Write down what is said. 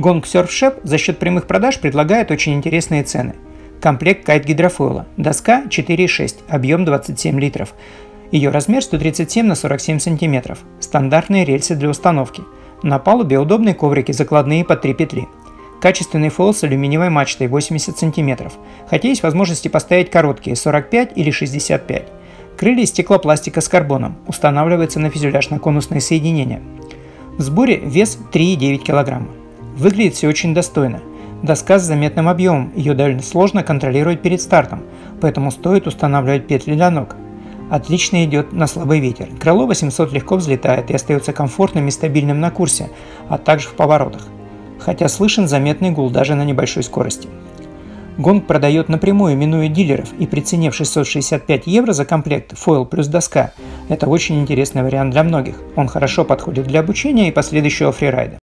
Gong Surf Shop за счет прямых продаж предлагает очень интересные цены. Комплект кайт-гидрофойла. Доска 4,6, объем 27 литров. Ее размер 137 на 47 см. Стандартные рельсы для установки. На палубе удобные коврики закладные под 3 петли. Качественный фол с алюминиевой мачтой 80 см, хотя есть возможности поставить короткие 45 или 65. Крылья из стеклопластика с карбоном, устанавливается на фюзеляж на конусные соединения. В сборе вес 3,9 кг. Выглядит все очень достойно. Доска с заметным объемом, ее довольно сложно контролировать перед стартом, поэтому стоит устанавливать петли для ног. Отлично идет на слабый ветер. Крыло 800 легко взлетает и остается комфортным и стабильным на курсе, а также в поворотах. Хотя слышен заметный гул даже на небольшой скорости. Гонг продает напрямую, минуя дилеров, и при цене в 665 евро за комплект фойл плюс доска – это очень интересный вариант для многих. Он хорошо подходит для обучения и последующего фрирайда.